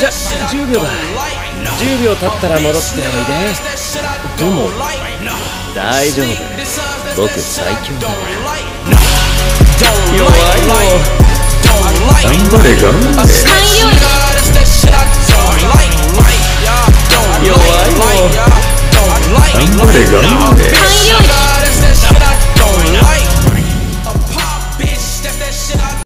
じゃ10秒だ。10秒経ったら戻っておいで。でも大丈夫、僕最強だ。弱いよ。 頑張れ頑張れ。 弱いよ。 頑張れ頑張れ。